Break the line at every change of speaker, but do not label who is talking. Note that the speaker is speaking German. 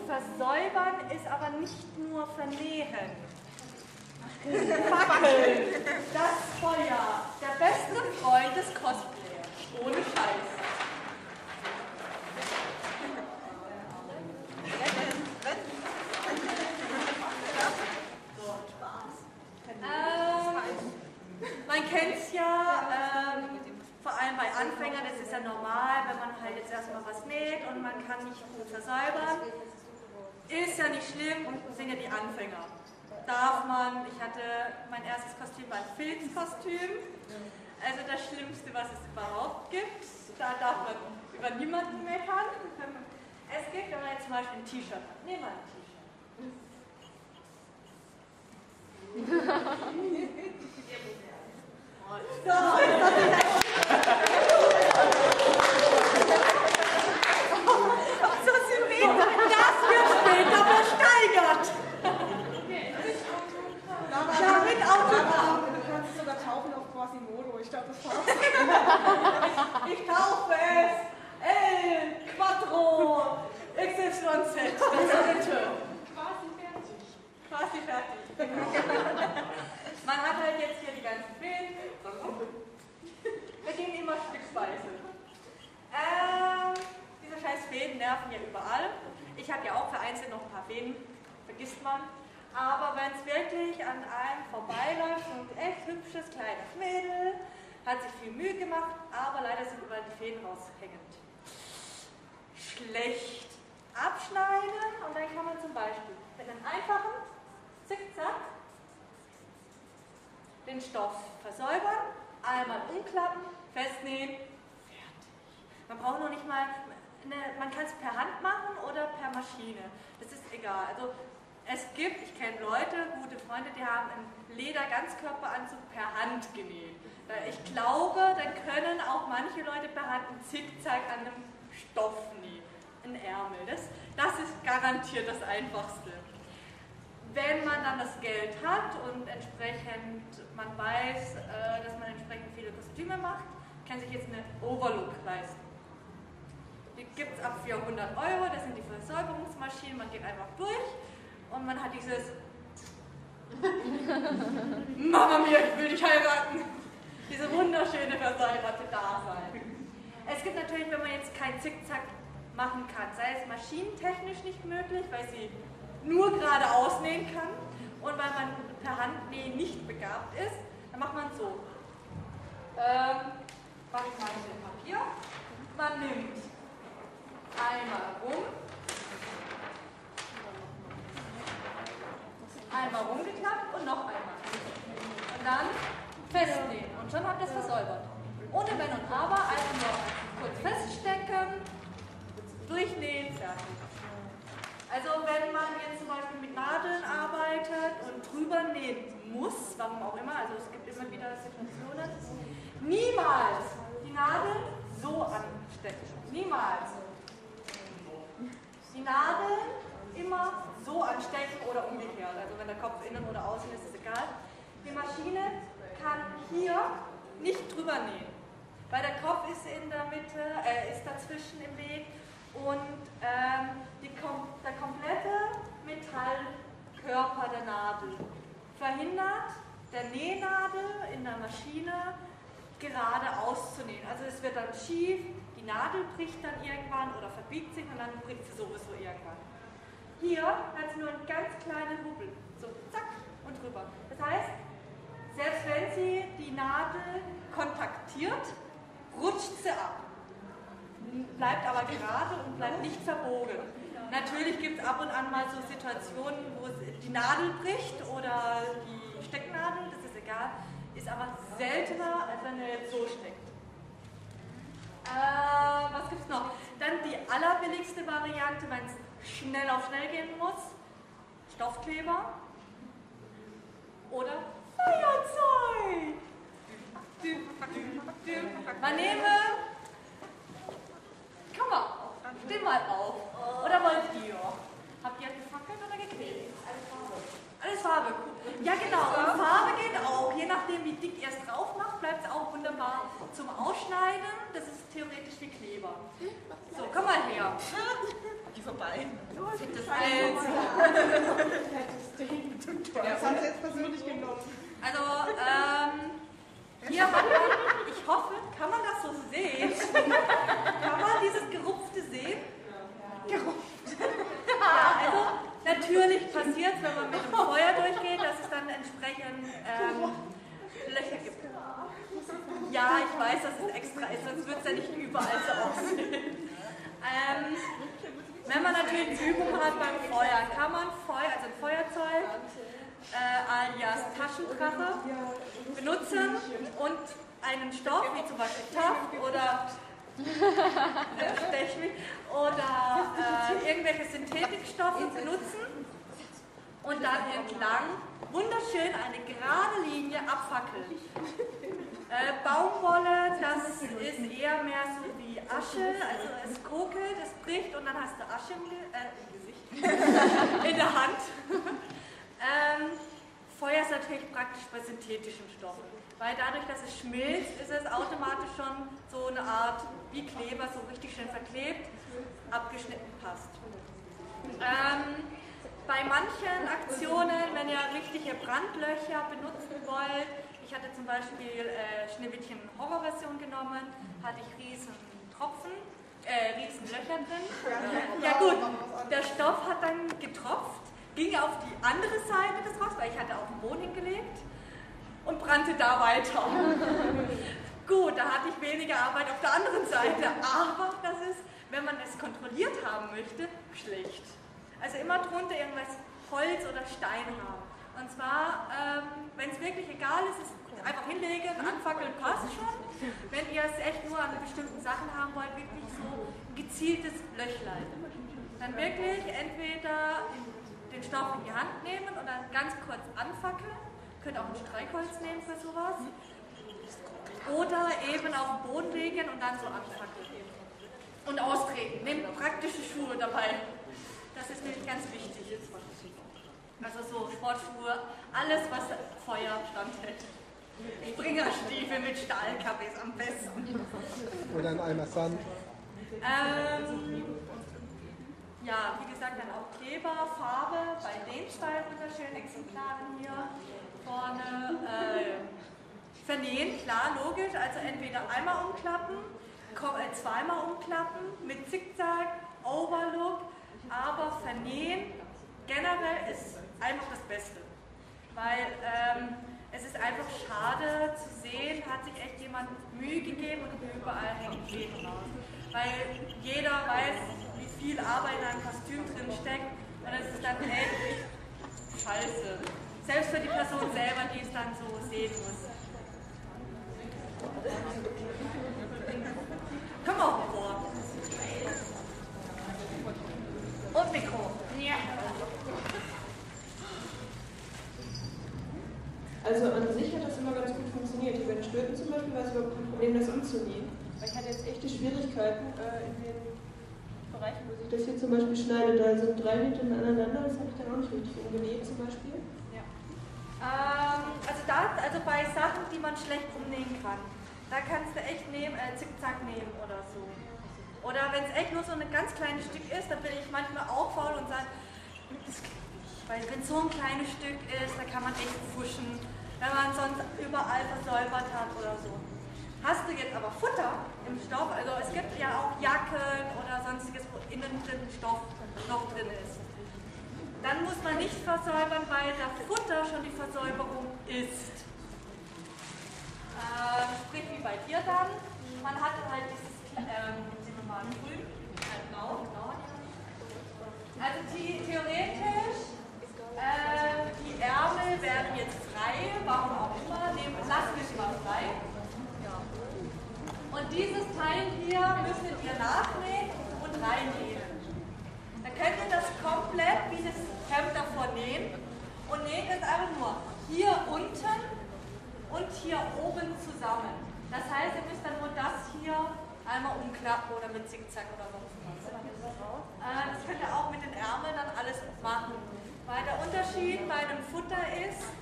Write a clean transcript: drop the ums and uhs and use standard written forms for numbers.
Versäubern ist aber nicht nur Vernähen. Fackeln, das Feuer, der beste Freund des Cosplayers. Ohne Scheiß. Man kennt es ja, vor allem bei Anfängern, das ist ja normal, wenn man halt jetzt erstmal was näht und man kann nicht gut versäubern. Ist ja nicht schlimm, sind ja die Anfänger. Darf man, ich hatte mein erstes Kostüm war ein Filzkostüm, also das Schlimmste, was es überhaupt gibt. Da darf man über niemanden meckern. Es gibt, wenn man jetzt zum Beispiel ein T-Shirt hat, nehmen wir ein T-Shirt. Das wird später versteigert. Ja, mit Autogramm.
Du kannst es sogar taufen auf Quasimodo. Ich glaube, das passt.
Ich taufe es. El Quattro XYZ. Das ist bitte. Quasi fertig. Man hat halt jetzt hier die ganzen Fäden. Wir gehen immer stückweise. Diese scheiß Fäden nerven ja überall. Ich habe ja auch vereinzelt noch ein paar Fäden. Vergisst man. Aber wenn es wirklich an einem vorbeiläuft, so ein echt hübsches kleines Mädel, hat sich viel Mühe gemacht, aber leider sind überall die Fäden raushängend. Schlecht abschneiden und dann kann man zum Beispiel mit einem einfachen Zickzack den Stoff versäubern, einmal umklappen, festnähen, fertig. Man braucht noch nicht mal, man kann es per Hand machen oder per Maschine, das ist egal. Also es gibt, ich kenne Leute, gute Freunde, die haben einen Leder-Ganzkörperanzug per Hand genäht. Ich glaube, dann können auch manche Leute per Hand einen Zickzack an einem Stoff nähen, einen Ärmel. Das ist garantiert das Einfachste. Wenn man dann das Geld hat und entsprechend man weiß, dass man entsprechend viele Kostüme macht, kann sich jetzt eine Overlook leisten. Die gibt es ab 400 €, das sind die Versäuberungsmaschinen, man geht einfach durch. Und man hat dieses Mama mia, ich will dich heiraten. Diese wunderschöne versäuberte Dasein. Es gibt natürlich, wenn man jetzt keinen Zickzack machen kann, sei es maschinentechnisch nicht möglich, weil sie nur gerade ausnähen kann und weil man per Handnähen nicht begabt ist, dann macht man so. Mache ich mal mit dem Papier. Man nimmt einmal rum. Einmal rumgeklappt und noch einmal. Und dann festnähen. Und schon habt ihr es versäubert. Ohne Wenn und Aber, einfach nur kurz feststecken, durchnähen, fertig. Also wenn man jetzt zum Beispiel mit Nadeln arbeitet und drüber nähen muss, warum auch immer, also es gibt immer wieder Situationen, niemals die Nadeln so anstecken. Niemals. Die Nadeln immer so anstecken oder umgekehrt. Also wenn der Kopf innen oder außen ist, ist egal. Die Maschine kann hier nicht drüber nähen, weil der Kopf ist in der Mitte, ist dazwischen im Weg und der komplette Metallkörper der Nadel verhindert der Nähnadel in der Maschine gerade auszunähen. Also es wird dann schief, die Nadel bricht dann irgendwann oder verbiegt sich und dann bricht sie sowieso irgendwann. Hier hat es nur einen ganz kleinen Hubbel, so zack und drüber. Das heißt, selbst wenn sie die Nadel kontaktiert, rutscht sie ab. Bleibt aber gerade und bleibt nicht verbogen. Natürlich gibt es ab und an mal so Situationen, wo die Nadel bricht oder die Stecknadel, das ist egal, ist aber seltener, als wenn er jetzt so steckt. Was gibt es noch? Dann die allerbilligste Variante, wenn es schnell auf schnell gehen muss, Stoffkleber oder Feuerzeug. Man nehme, komm mal, steh mal auf. Oder wollt ihr? Habt ihr gefackelt oder geklebt? Alles Farbe. Alles Farbe, gut. Ja genau, und Farbe geht auch. Je nachdem wie dick ihr es drauf macht, bleibt es auch wunderbar wunderbar zum Ausschneiden. Das ist theoretisch wie Kleber. So, komm mal her.
Die vorbei.
Das
Das haben sie jetzt persönlich genommen.
Also, hier hat man, ich hoffe, kann man das so sehen? Kann man dieses Gerupfte sehen? Ja, also natürlich passiert es, wenn man mit dem Feuer durchgeht, dass es dann entsprechend Löcher gibt. Ja, ich weiß, dass es extra ist, sonst wird es ja nicht überall so aussehen. Wenn man natürlich Übung hat beim Feuer, kann man also ein Feuerzeug alias Taschendrache benutzen und einen Stoff, wie zum Beispiel Taft oder Stechmilch oder irgendwelche Synthetikstoffe benutzen und dann entlang wunderschön eine gerade Linie abfackeln. Baumwolle, das ist eher mehr so wie Asche, also es kokelt, es bricht und dann hast du Asche im Gesicht, in der Hand. Feuer ist natürlich praktisch bei synthetischen Stoffen, weil dadurch, dass es schmilzt, ist es automatisch schon so eine Art wie Kleber, so richtig schön verklebt, abgeschnitten passt. Bei manchen Aktionen, wenn ihr richtige Brandlöcher benutzen wollt, ich hatte zum Beispiel Schneewittchen Horrorversion genommen, hatte ich riesen Löcher drin. Ja gut, der Stoff hat dann getropft, ging auf die andere Seite des Rocks, weil ich hatte auf den Boden hingelegt und brannte da weiter. Gut, da hatte ich weniger Arbeit auf der anderen Seite, aber das ist, wenn man es kontrolliert haben möchte, schlecht. Also immer drunter irgendwas Holz oder Stein haben. Und zwar, wenn es wirklich egal ist, einfach hinlegen, anfackeln, passt schon. Wenn ihr es echt nur an bestimmten Sachen haben wollt, wirklich so ein gezieltes Löchlein. Dann wirklich entweder den Stoff in die Hand nehmen und dann ganz kurz anfackeln. Könnt auch ein Streichholz nehmen für sowas. Oder eben auf den Boden legen und dann so anfackeln. Und austreten. Nehmt praktische Schuhe dabei. Das ist nämlich ganz wichtig. Also so Sportschuhe, alles was Feuer standhält. Springerstiefel mit Stahlkappe ist am besten.
Oder ein Eimer Sand.
Ja, wie gesagt, dann auch Kleber, Farbe, bei den zwei wunderschönen Exemplaren hier vorne. Vernähen, klar, logisch, also entweder einmal umklappen, zweimal umklappen, mit Zickzack, Overlook, aber vernähen generell ist einfach das Beste. Weil es ist einfach schade zu sehen, hat sich echt jemand Mühe gegeben und überall hängt Fäden raus. Weil jeder weiß, wie viel Arbeit in einem Kostüm drin steckt und es ist dann echt scheiße. Selbst für die Person selber, die es dann so sehen muss. Komm mal vor. Und Mikro. Ja.
Also an sich hat das immer ganz gut funktioniert. Hier bei den Stülpen zum Beispiel war es überhaupt kein Problem, das umzunähen. Weil ich hatte jetzt echte Schwierigkeiten in den Bereichen, wo sich das hier zum Beispiel schneidet. Da sind 3 Nähte aneinander, das habe ich dann auch nicht richtig umgenäht zum Beispiel.
Ja. Also bei Sachen, die man schlecht umnähen kann, da kannst du echt Zickzack nehmen oder so. Oder wenn es echt nur so ein ganz kleines Stück ist, dann bin ich manchmal auch faul und sage, das geht nicht. Weil wenn so ein kleines Stück ist, da kann man echt fuschen, wenn man sonst überall versäubert hat oder so. Hast du jetzt aber Futter im Stoff, also es gibt ja auch Jacken oder sonstiges, wo innen drin Stoff noch drin ist. Dann muss man nicht versäubern, weil das Futter schon die Versäuberung ist. Sprich wie bei dir dann, man hat halt dieses normal grün, blau. Also theoretisch, die Ärmel werden jetzt frei, warum auch immer, lassen wir sie mal frei. Und dieses Teil hier müsstet ihr nachnähen und reinnähen. Dann könnt ihr das komplett wie das Hemd davor nähen und näht es einfach nur hier unten und hier oben zusammen. Das heißt, ihr müsst dann nur das hier einmal umklappen oder mit Zickzack oder sonst was. Das könnt ihr auch mit den Ärmeln dann alles machen. Weil der Unterschied bei einem Futter ist,